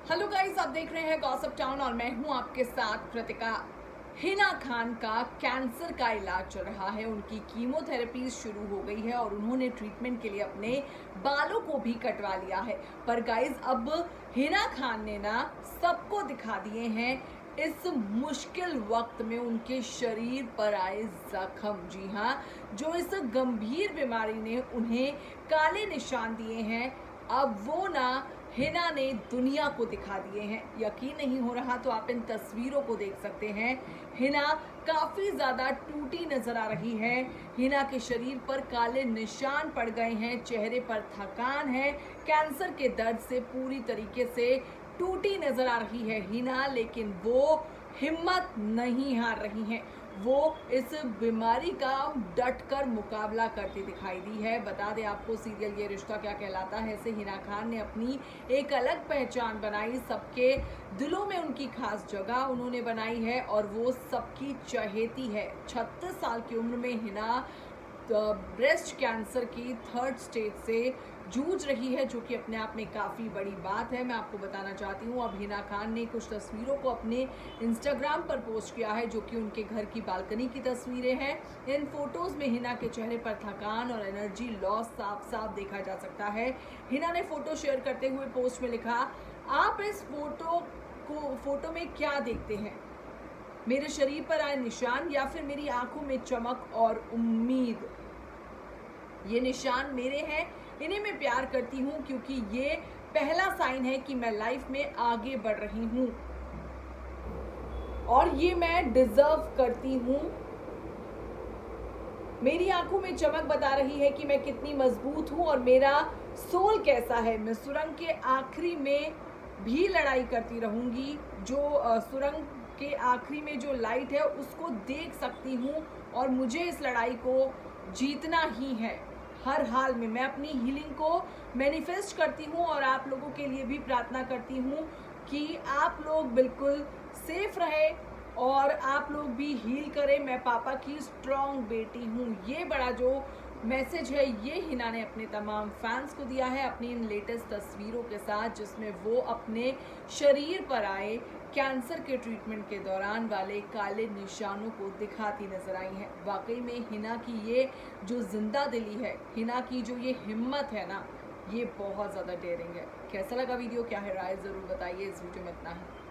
Hello guys, आप देख रहे हैं गॉसिप टाउन और मैं हूं आपके साथ कृतिका। हिना खान का कैंसर का इलाज चल रहा है। उनकी कीमोथेरेपी शुरू हो गई है और उन्होंने ट्रीटमेंट के लिए अपने बालों को भी कटवा लिया है। पर गाइस, अब हिना खान ने ना सबको दिखा दिए हैं इस मुश्किल वक्त में उनके शरीर पर आए जख्म। जी हाँ, जो इस गंभीर बीमारी ने उन्हें काले निशान दिए हैं, अब वो ना हिना ने दुनिया को दिखा दिए हैं। यकीन नहीं हो रहा तो आप इन तस्वीरों को देख सकते हैं। हिना काफी ज्यादा टूटी नजर आ रही है। हिना के शरीर पर काले निशान पड़ गए हैं, चेहरे पर थकान है, कैंसर के दर्द से पूरी तरीके से टूटी नजर आ रही है हिना। लेकिन वो हिम्मत नहीं हार रही हैं। वो इस बीमारी का डटकर मुकाबला करती दिखाई दी है। बता दें आपको, सीरियल ये रिश्ता क्या कहलाता है से हिना खान ने अपनी एक अलग पहचान बनाई। सबके दिलों में उनकी खास जगह उन्होंने बनाई है और वो सबकी चहेती है। 36 साल की उम्र में हिना ब्रेस्ट कैंसर की 3rd स्टेज से जूझ रही है, जो कि अपने आप में काफ़ी बड़ी बात है। मैं आपको बताना चाहती हूँ, अब हिना खान ने कुछ तस्वीरों को अपने इंस्टाग्राम पर पोस्ट किया है, जो कि उनके घर की बालकनी की तस्वीरें हैं। इन फोटोज़ में हिना के चेहरे पर थकान और एनर्जी लॉस साफ साफ देखा जा सकता है। हिना ने फोटो शेयर करते हुए पोस्ट में लिखा, आप इस फोटो में क्या देखते हैं? मेरे शरीर पर आए निशान या फिर मेरी आंखों में चमक और उम्मीद? ये निशान मेरे हैं, इन्हें मैं प्यार करती हूँ क्योंकि ये पहला साइन है कि मैं लाइफ में आगे बढ़ रही हूँ और ये मैं डिजर्व करती हूँ। मेरी आंखों में चमक बता रही है कि मैं कितनी मजबूत हूँ और मेरा सोल कैसा है। मैं सुरंग के आखिरी में भी लड़ाई करती रहूंगी। जो सुरंग के आखिरी में जो लाइट है उसको देख सकती हूँ और मुझे इस लड़ाई को जीतना ही है। हर हाल में मैं अपनी हीलिंग को मैनिफेस्ट करती हूँ और आप लोगों के लिए भी प्रार्थना करती हूँ कि आप लोग बिल्कुल सेफ रहे और आप लोग भी हील करें। मैं पापा की स्ट्रॉन्ग बेटी हूँ। ये बड़ा जो मैसेज है ये हिना ने अपने तमाम फैंस को दिया है अपनी इन लेटेस्ट तस्वीरों के साथ, जिसमें वो अपने शरीर पर आए कैंसर के ट्रीटमेंट के दौरान वाले काले निशानों को दिखाती नजर आई हैं। वाकई में हिना की ये जो जिंदा दिली है, हिना की जो ये हिम्मत है ना, ये बहुत ज़्यादा डेयरिंग है। कैसा लगा वीडियो, क्या है राय, ज़रूर बताइए। इस वीडियो में इतना ही।